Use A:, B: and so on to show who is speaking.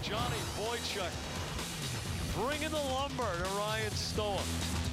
A: Johnny Boychuk bringing the lumber to Ryan Stoa.